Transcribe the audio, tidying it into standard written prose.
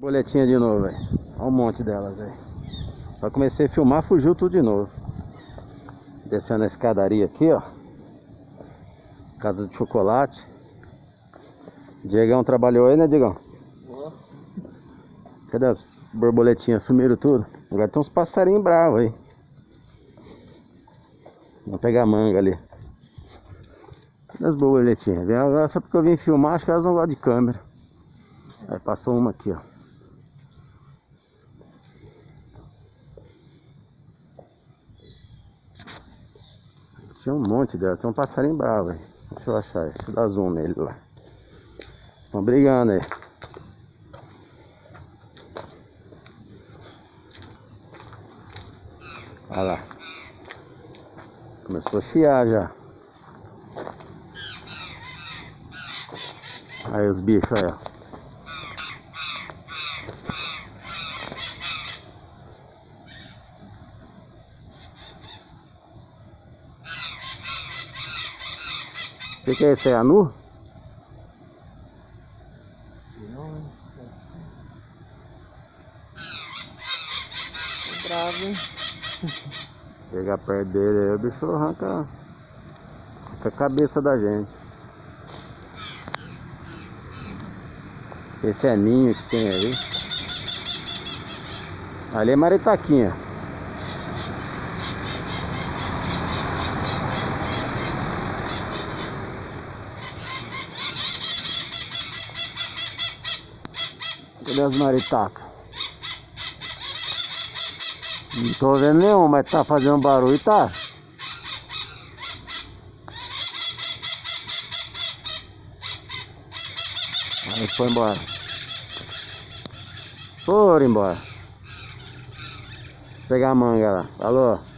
Boletinha de novo, velho. Olha um monte delas, velho. Só comecei a filmar, fugiu tudo de novo. Descendo a escadaria aqui, ó. Casa de chocolate. Diegão trabalhou aí, né, Diegão? Cadê as borboletinhas? Sumiram tudo. Agora tem uns passarinhos bravos aí. Vamos pegar manga ali. Cadê as borboletinhas? Agora só porque eu vim filmar, acho que elas não gostam de câmera. Aí passou uma aqui, ó. Tinha um monte dela, tem um passarinho bravo aí. Deixa eu achar, deixa eu dar zoom nele lá. Estão brigando aí. Olha lá. Começou a chiar já. Aí os bichos aí, ó. O que é esse? É anu? Não, é bravo, hein? Chegar perto dele aí, o bicho arranca a cabeça da gente. Esse é ninho que tem aí. Ali é maritaquinha. Cadê as maritacas? Não tô vendo nenhum, mas tá fazendo barulho, tá? Aí foi embora. Foram embora. Vou pegar a manga lá. Falou.